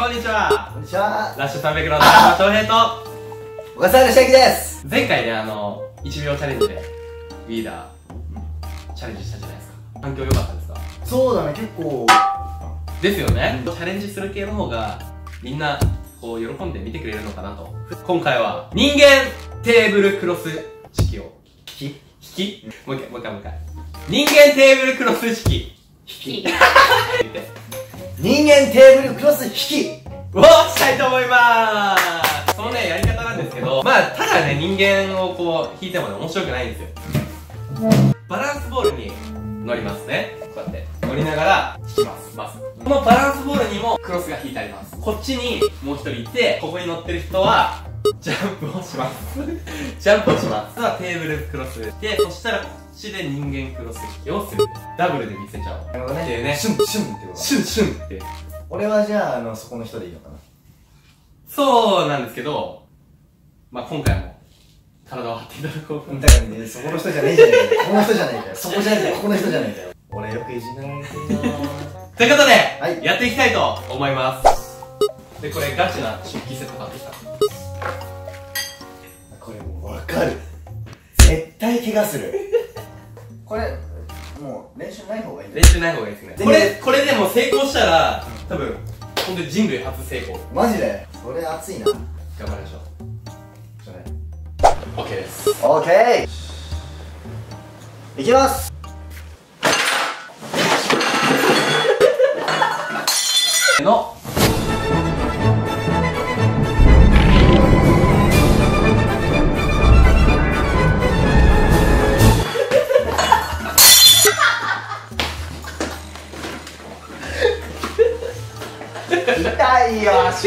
こんにちは。 こんにちは。 ラッシュ300の高山翔平と小笠原千秋です。 前回ね、1秒チャレンジでリーダーチャレンジしたじゃないですか。反響良かったですか？ そうだね、結構ですよね。チャレンジする系の方がみんなこう喜んで見てくれるのかなと。今回は人間テーブルクロス式を引きもう一回人間テーブルクロス式引き人間テーブルクロス引きをしたいと思いまーす。そのね、やり方なんですけど、まあ、ただね、人間をこう、引いてもね、面白くないんですよ。バランスボールに乗りますね。こうやって。乗りながら、引きます。まず。このバランスボールにもクロスが引いてあります。こっちにもう一人いて、ここに乗ってる人は、ジャンプをします。ジャンプをします。さあ、テーブルクロスで、そしたらこっちで人間クロス引きをする。ダブルで見せちゃおう。 なるほどね。 っていうね。 シュンシュンってこと。 シュンシュンって。 俺はじゃあ、そこの人でいいのかな。 そうなんですけど、まあ今回も体を張っていただこうかな。 だからね、そこの人じゃねえじゃねえかよ。この人じゃねえかよ。そこじゃねえかよ。ここの人じゃねえかよ。俺よくいじめられてるよ。 ということで、 はい、 やっていきたいと思います。で、これガチな食器セット買ってきた。 これもうわかる。絶対怪我する。これ、もう練習ない方がいいんだよ。 練習ない方がいいですね。これでも成功したら、多分、本当に人類初成功。 マジでそれ熱いな。 頑張りましょう。OK です。 OK! いきます。 の痛いよ足。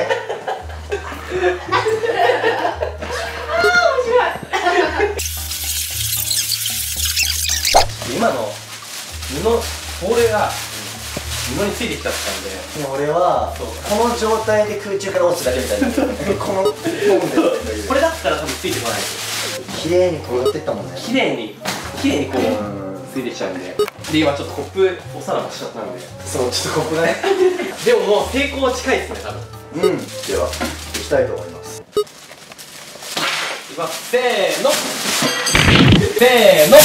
今の布、ボールが布についてきちゃったんで、 俺はこの状態で空中から落ちただけみたいな。このフォームでこれだったら多分ついてこないですよ。 綺麗に転がっていったもんね。 綺麗にこうついてきちゃうんで、今ちょっとコップお皿もしちゃったんで、 そう、ちょっとここだね。 でももう成功近いですね、多分。 では行きたいと思います。 いきます。せーのせーの。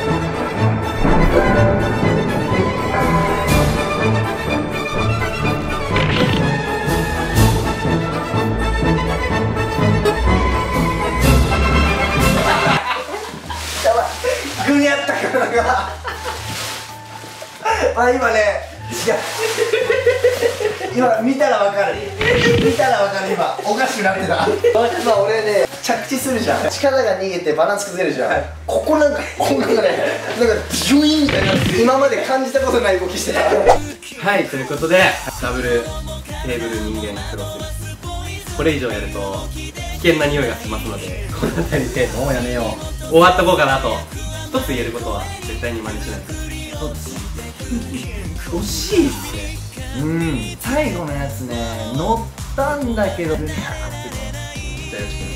やばい、ぐにゃった体が。あ、今ね、違う。今見たらわかる。今おかしくなってた。今俺ね、着地するじゃん。力が逃げてバランス崩れるじゃん。ここなんかね、なんかビュイーンみたいな、今まで感じたことない動きしてた。 はい、ということでダブルテーブル人間クロスです。これ以上やると危険な匂いがしますので、この辺りでもうやめよう。 終わっとこうかなと。一つ言えることは絶対に真似しないで。 そうですね。 惜しいですね。 最後のやつね、乗ったんだけど、ぐにゃーってじゃあよろしく。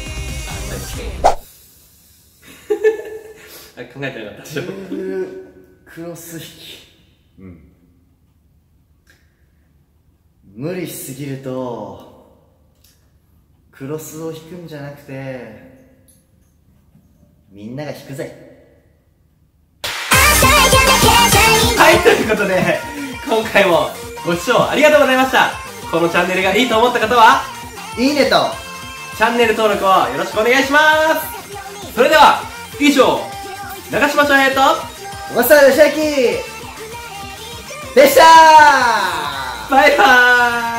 考えてなかったでしょ。 テーブルクロス引き。無理しすぎるとクロスを引くんじゃなくてみんなが引くぜ。 はい、ということで今回もご視聴ありがとうございました。このチャンネルがいいと思った方はいいねとチャンネル登録をよろしくお願いします。それでは以上、長嶋翔平と小笠原千秋でしたー。 バイバーイ。